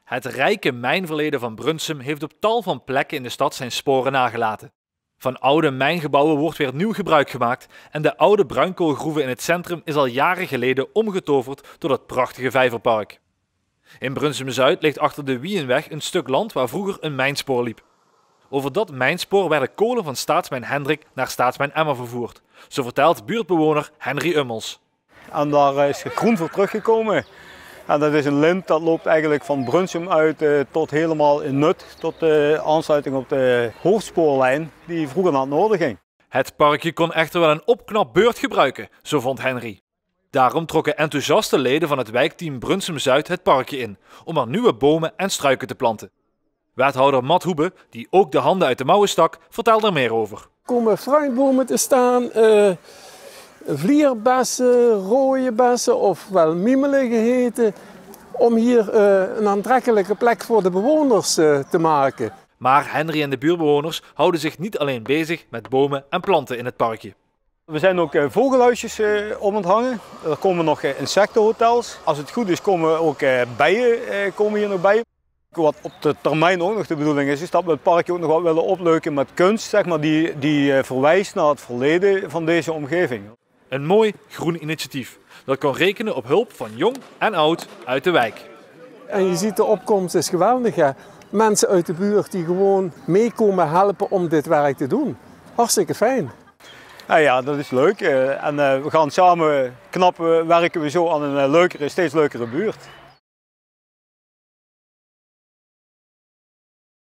Het rijke mijnverleden van Brunsum heeft op tal van plekken in de stad zijn sporen nagelaten. Van oude mijngebouwen wordt weer nieuw gebruik gemaakt en de oude bruinkoolgroeve in het centrum is al jaren geleden omgetoverd tot het prachtige vijverpark. In Brunsum-Zuid ligt achter de Wienweg een stuk land waar vroeger een mijnspoor liep. Over dat mijnspoor werden kolen van staatsmijn Hendrik naar staatsmijn Emmer vervoerd. Zo vertelt buurtbewoner Henry Ummels. En daar is groen voor teruggekomen. En dat is een lint dat loopt eigenlijk van Brunsum uit tot helemaal in Nut, tot de aansluiting op de hoofdspoorlijn die vroeger naar het noorden ging. Het parkje kon echter wel een opknapbeurt gebruiken, zo vond Henry. Daarom trokken enthousiaste leden van het wijkteam Brunsum-Zuid het parkje in, om er nieuwe bomen en struiken te planten. Wethouder Matt Hoebe, die ook de handen uit de mouwen stak, vertelde er meer over. Er komen fruitbomen te staan, vlierbessen, rode bessen of wel miemelen geheten, om hier een aantrekkelijke plek voor de bewoners te maken. Maar Henry en de buurtbewoners houden zich niet alleen bezig met bomen en planten in het parkje. We zijn ook vogelhuisjes om het hangen. Er komen nog insectenhotels. Als het goed is komen ook bijen komen hier nog bij. Wat op de termijn ook nog de bedoeling is dat we het parkje ook nog wat willen opleuken met kunst, zeg maar, die verwijst naar het verleden van deze omgeving. Een mooi groen initiatief dat kan rekenen op hulp van jong en oud uit de wijk. En je ziet de opkomst is geweldig. Hè? Mensen uit de buurt die gewoon meekomen helpen om dit werk te doen. Hartstikke fijn. Ja, dat is leuk. En we gaan samen werken we zo aan een leukere, steeds leukere buurt.